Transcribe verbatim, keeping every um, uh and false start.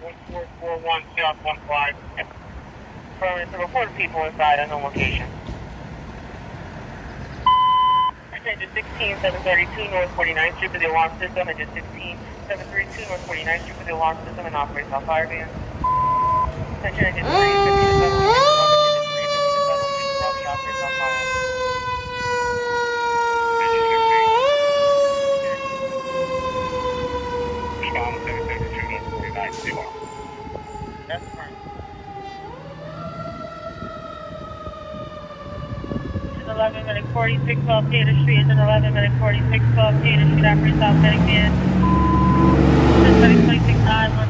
four four one South one five. Affirmative, to report people inside unknown location. Engine sixteen seven thirty-two North forty-ninth Street for the alarm system. Engine sixteen seven thirty-two North forty-ninth Street for the alarm system and operates off fire van. Attention, engine three fifty to seven, engine three fifty to seven, Robbie operates off fire. Respond seven thirty-two North forty-ninth Street. That's fine. eleven minute forty-six twelve Taylor Street, and eleven minute forty-six twelve Taylor Street, operates off medic van. twenty-six nine one.